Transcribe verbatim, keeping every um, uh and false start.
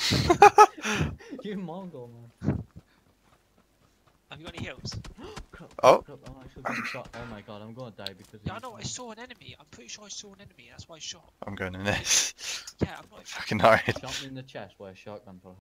You Mongol, man. Have you got any heals? Crap, Oh. crap, I'm actually getting shot. Oh my god, I'm gonna die because. Yeah, I of know. I this. saw an enemy. I'm pretty sure I saw an enemy. That's why I shot. I'm going in this. Yeah, I'm not. Fucking hard. Shot me in the chest with a shotgun for